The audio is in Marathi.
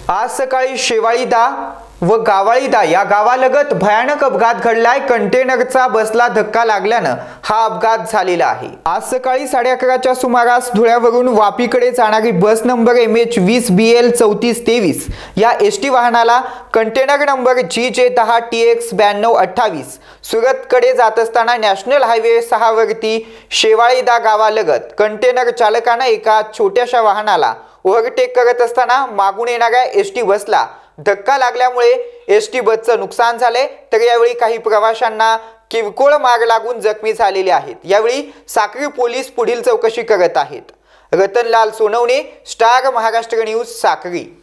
आज सकाळी शेवाळीदा व गावाळीदा या गावालगत भयानक अपघात घडलाय। कंटेनरचा बसला धक्का लागल्यानं हा अपघात झालेला आहे। आज सकाळी 11:30च्या सुमारास धुळ्यावरून वापीकडे जाणारी बस नंबर MH20BL 3423 या एसटी वाहनाला कंटेनर नंबर GJ10TX9228 सुरतकडे जात असताना नॅशनल हायवे 6 वरती शेवाळीदा गावालगत कंटेनर चालकाने एका छोट्याशा वाहनाला ओव्हरटेक करत असताना मागून येणाऱ्या एसटी बसला धक्का लागल्यामुळे एसटी बसचं नुकसान झाले, तर यावेळी काही प्रवाशांना किरकोळ मार लागून जखमी झालेले आहेत। यावेळी साक्री पोलीस पुढील चौकशी करत आहेत। Ratanlal Sonawane, star Maharashtra news, Sakri.